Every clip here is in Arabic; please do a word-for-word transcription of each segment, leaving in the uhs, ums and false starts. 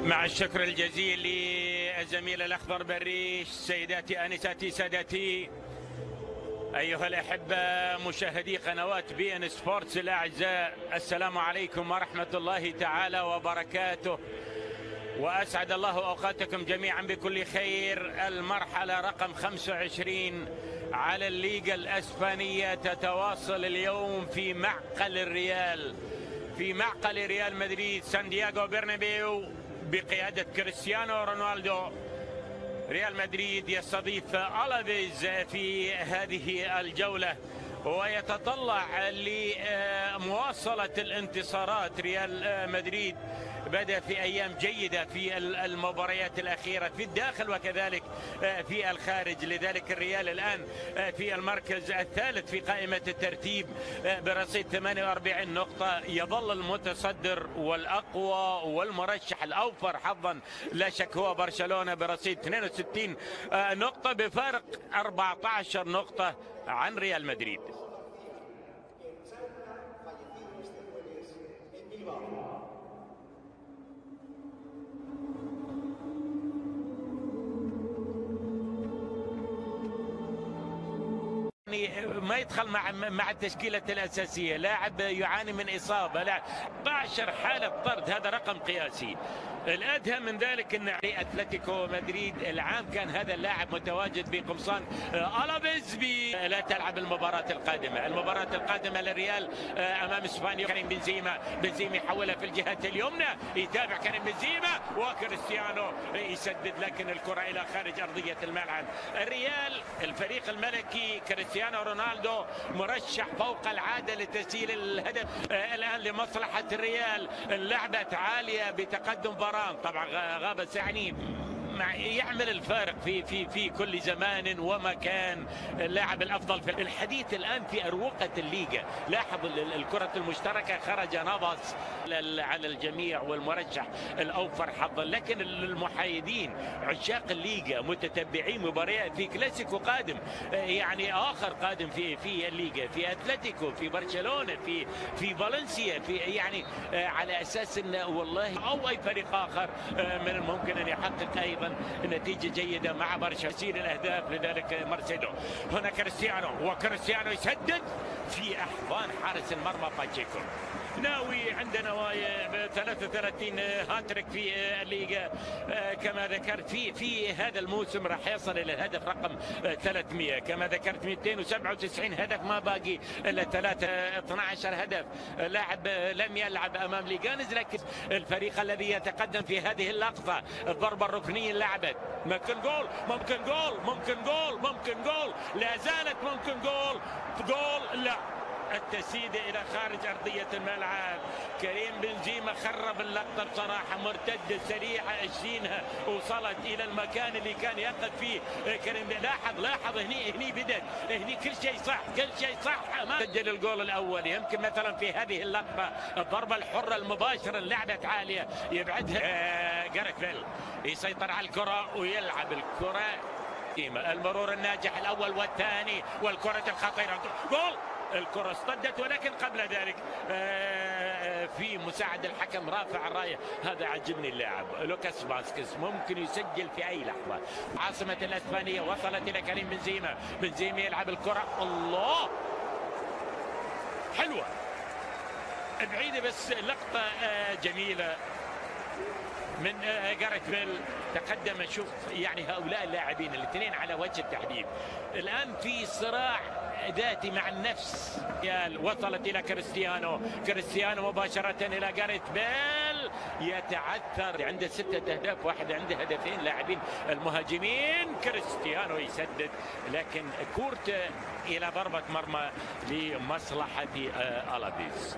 مع الشكر الجزيل للزميل الأخضر بريش. سيداتي آنساتي سادتي أيها الأحبة مشاهدي قنوات بي إن سبورتس الأعزاء، السلام عليكم ورحمة الله تعالى وبركاته، وأسعد الله أوقاتكم جميعا بكل خير. المرحلة رقم خمسة وعشرين على الليغا الأسبانية تتواصل اليوم في معقل الريال في معقل ريال مدريد سانتياغو برنابيو بقيادة كريستيانو رونالدو. ريال مدريد يستضيف ألافيز في هذه الجولة ويتطلع لمواصلة الانتصارات. ريال مدريد بدأ في أيام جيدة في المباريات الأخيرة في الداخل وكذلك في الخارج، لذلك الريال الآن في المركز الثالث في قائمة الترتيب برصيد ثمانية وأربعين نقطة. يظل المتصدر والأقوى والمرشح الأوفر حظا لا شك هو برشلونة برصيد اثنين وستين نقطة بفارق أربعة عشر نقطة عن ريال مدريد. ما يدخل مع مع التشكيلة الأساسية، لاعب يعاني من إصابة، لاعب أربعة عشر حالة طرد، هذا رقم قياسي. الأدهى من ذلك أن أتلتيكو مدريد العام كان هذا اللاعب متواجد بقمصان ألافيز. لا تلعب المباراة القادمة المباراة القادمة للريال أمام إسبانيا. كريم بنزيما بنزيما يحولها في الجهة اليمنى، يتابع كريم بنزيما وكريستيانو يسدد لكن الكرة إلى خارج أرضية الملعب. الريال الفريق الملكي كريستيانو رونالدو مرشح فوق العادة لتسجيل الهدف الآن لمصلحة الريال. اللعبة عالية بتقدم فاران، طبعا غاب يعني يعمل الفارق في في في كل زمان ومكان. اللاعب الافضل في الحديث الان في اروقه الليغا. لاحظ الكره المشتركه خرج نافاس على الجميع والمرشح الاوفر حظا، لكن المحايدين عشاق الليغا متتبعين مباريات في كلاسيكو قادم، يعني اخر قادم في في الليغا، في اتلتيكو، في برشلونه، في في فالنسيا، في يعني على اساس ان والله او اي فريق اخر من الممكن ان يحقق ايضا نتيجة جيدة مع برشلونة تسجيل الأهداف. لذلك مارسيلو هنا كريستيانو، وكريستيانو يسدد في أحضان حارس المرمى باتشيكو. ناوي عنده نوايا ب ثلاثة وثلاثين هاتريك في الليغا كما ذكرت. في في هذا الموسم راح يصل الى الهدف رقم ثلاثمئة كما ذكرت، مئتين وسبعة وتسعين هدف، ما باقي الا ثلاثة اثني عشر هدف. لاعب لم يلعب امام ليغانز، لكن الفريق الذي يتقدم في هذه اللقطه الضربه الركنيه لعبت، ممكن جول ممكن جول ممكن جول ممكن جول لا زالت ممكن جول جول لا التسديد الى خارج ارضيه الملعب. كريم بنزيما خرب اللقطه بصراحه، مرتده سريعه اشينها وصلت الى المكان اللي كان يقف فيه كريم. لاحظ لاحظ هني هني بدت هني كل شيء صح كل شيء صح. ما سجل الجول الاول. يمكن مثلا في هذه اللقطه الضربه الحره المباشره لعبت عاليه يبعدها آه جاريث بيل، يسيطر على الكره ويلعب الكره. المرور الناجح الاول والثاني والكره الخطيره جول. الكرة اصطدت، ولكن قبل ذلك في مساعد الحكم رافع الراية. هذا عجبني اللاعب لوكاس فاسكيز، ممكن يسجل في أي لحظة. عاصمة الأسبانية وصلت إلى كريم بنزيما، بنزيما يلعب الكرة، الله حلوة بعيدة بس لقطة جميلة من جاريث بيل. تقدم، شوف يعني هؤلاء اللاعبين الاثنين على وجه التحديد الآن في صراع ذاتي مع النفس. وصلت إلى كريستيانو، كريستيانو مباشرة إلى جاريث بيل، يتعثر، عنده ستة أهداف، واحد عنده هدفين. لاعبين المهاجمين، كريستيانو يسدد، لكن كورت إلى ضربة مرمى لمصلحة ألافيز.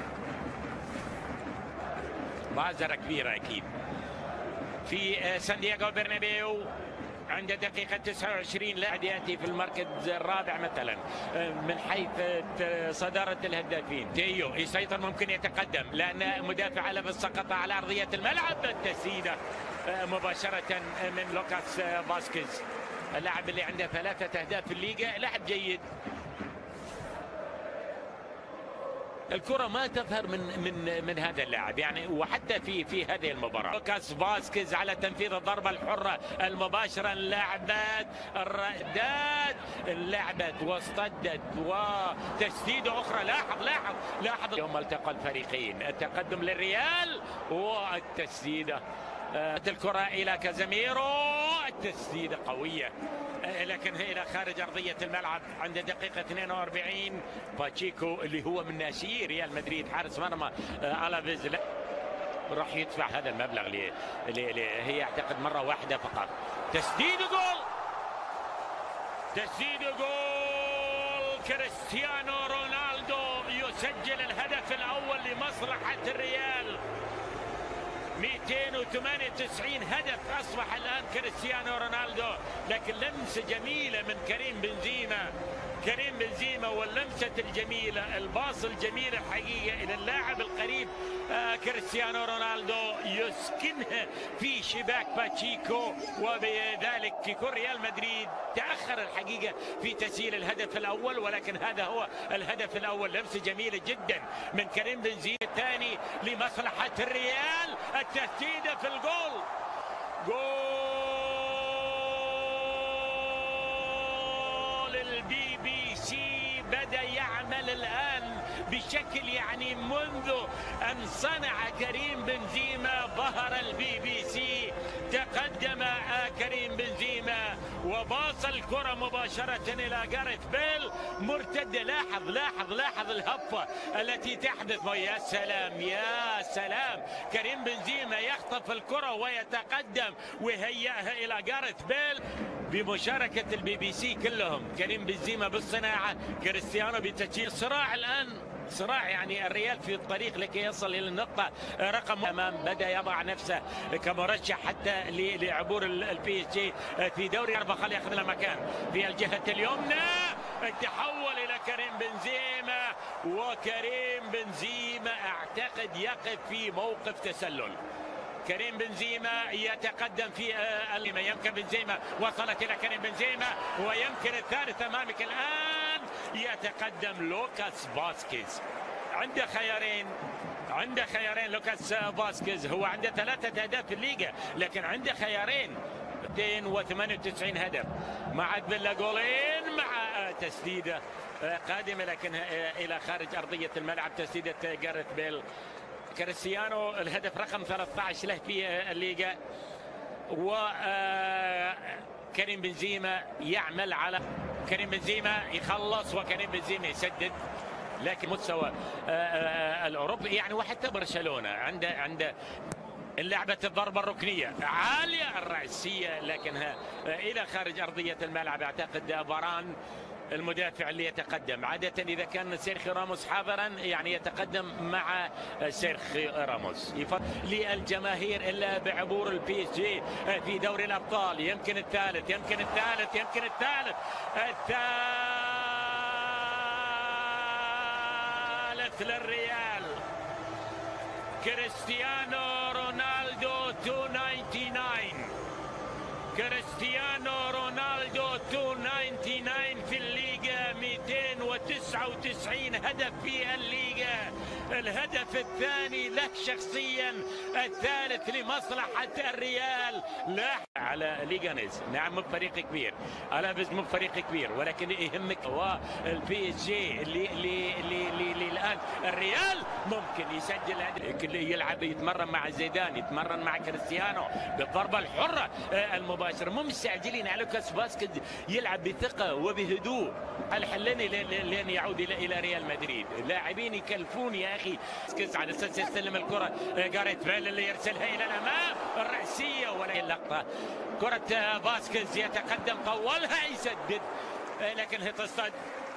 بازرة كبيرة أكيد في سانتياغو برنابيو عند دقيقة تسعة وعشرين. لاعب يأتي في المركز الرابع مثلا من حيث صدارة الهدافين. تيو يسيطر، ممكن يتقدم لأن مدافع ألافيز سقط على أرضية الملعب. التسديدة مباشرة من لوكاس فاسكيز، اللاعب اللي عنده ثلاثة أهداف في الليغا، لاعب جيد. الكرة ما تظهر من من من هذا اللاعب يعني، وحتى في في هذه المباراة. لوكاس فاسكيز على تنفيذ الضربة الحرة المباشرة، لعبت الرائدات، لعبت واصطدت وتسديدة أخرى. لاحظ لاحظ لاحظ يوم التقى الفريقين، التقدم للريال والتسديدة، الكرة إلى كازيميرو، التسديدة قوية لكن إلى خارج أرضية الملعب عند دقيقة اثنين وأربعين. باتشيكو اللي هو من ناشئي ريال مدريد حارس مرمى ألافيز راح يدفع هذا المبلغ اللي, اللي هي أعتقد مرة واحدة فقط. تسديد جول، تسديد جول، كريستيانو رونالدو يسجل الهدف الأول لمصلحة الريال. مئتين وثمانية وتسعين هدف أصبح الآن كريستيانو رونالدو، لكن لمسة جميلة من كريم بنزيما، كريم بنزيما واللمسة الجميلة، الباص الجميل الحقيقة إلى اللاعب القريب آه كريستيانو رونالدو يسكنها في شباك باتشيكو، وبذلك يكون ريال مدريد تأخر الحقيقة في تسجيل الهدف الأول، ولكن هذا هو الهدف الأول. لمسة جميلة جدا من كريم بنزيما، الثاني لمصلحة الريال، التسديدة في الجول، جول البي بي سي بدأ يعمل الآن بشكل يعني منذ أن صنع كريم بنزيما ظهر البي بي سي. تقدم كريم بنزيما وباص الكرة مباشرة إلى جاريث بيل، مرتدة. لاحظ لاحظ لاحظ الهفة التي تحدث، يا سلام يا سلام، كريم بنزيما يخطف الكرة ويتقدم ويهيئها إلى جاريث بيل بمشاركة البي بي سي كلهم. كريم بنزيما بالصناعة، كريستيانو بتسجيل. صراع الآن، صراع يعني الريال في الطريق لكي يصل الى النقطه رقم امام، بدا يضع نفسه كمرشح حتى لعبور البي اس جي في دوري كارفاخال، ياخذ له مكان في الجهه اليمنى. التحول الى كريم بنزيما، وكريم بنزيما اعتقد يقف في موقف تسلل. كريم بنزيما يتقدم في اليمين، يمكن بنزيما وصلت الى كريم بنزيما، ويمكن الثالث امامك الان، يتقدم لوكاس فاسكيز. عنده خيارين، عنده خيارين لوكاس فاسكيز، هو عنده ثلاثة أهداف في الليغا لكن عنده خيارين، مئتين وثمانية وتسعين هدف، مع بيلا جولين، مع تسديدة قادمة لكن إلى خارج أرضية الملعب، تسديدة جاريث بيل. كريستيانو الهدف رقم ثلاثة عشر له في الليغا، وكريم بنزيما يعمل على كريم بنزيما يخلص، وكريم بنزيما يسدد، لكن مستوى الأوروبي يعني، وحتى برشلونة عنده عنده لعبة الضربة الركنية عالية الرأسية لكنها إلى خارج أرضية الملعب. أعتقد فاران المدافع اللي يتقدم عادة إذا كان سيرخيو راموس حاضرا يعني يتقدم مع سيرخيو راموس. للجماهير إلا بعبور البي اس جي في دوري الأبطال، يمكن الثالث يمكن الثالث يمكن الثالث الثالث للريال. كريستيانو رونالدو مئتين وتسعة وتسعين، كريستيانو رونالدو مئتين وتسعة وتسعين في الليغا، مئتين وتسعة وتسعين هدف في الليغا، الهدف الثاني له شخصيا، الثالث لمصلحة الريال. لا على ليغانيز، نعم مو بفريق كبير، ألافيز مو بفريق كبير، ولكن يهمك والبي اس جي اللي اللي اللي, اللي, اللي الان الريال ممكن يسجل هدف، يلعب يتمرن مع زيدان، يتمرن مع كريستيانو بالضربة الحرة المباشرة، مو مستعجلين على لوكاس فاسكيز يلعب بثقة وبهدوء. الحلني لين يعود الى الى ريال مدريد، لاعبين يكلفون يا اخي. فاسكيز على اساس يستلم الكرة، جاريث بيل اللي يرسلها الى الامام، الرأسية ولا اللقطة، كرة فاسكيز يتقدم طولها يسدد لكن هي تصطد.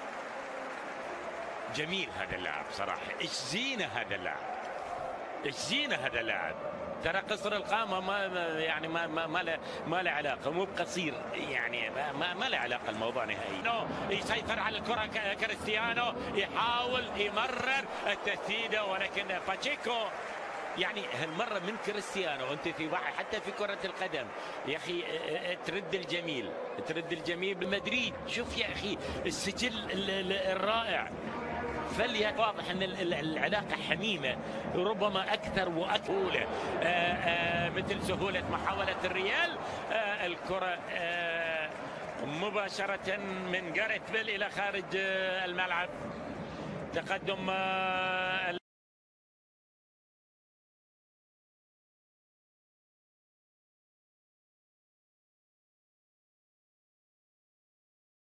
جميل هذا اللاعب صراحة، ايش زينة هذا اللاعب، ايش زينة هذا اللاعب. ترى قصر القامة ما يعني ما ما ما له ما له علاقة، مو بقصير يعني، ما ما له علاقة الموضوع نهائي. نو يسيطر على الكرة كريستيانو، يحاول يمرر التسديدة ولكن باتشيكو يعني هالمرة من كريستيانو. انت في واحد حتى في كرة القدم يا اخي ترد الجميل، ترد الجميل بمدريد. شوف يا اخي السجل الرائع، فليت واضح ان العلاقه حميمه ربما اكثر واكثر. مثل سهوله محاوله الريال. آه الكره آه مباشره من جاريث بيل الى خارج الملعب. تقدم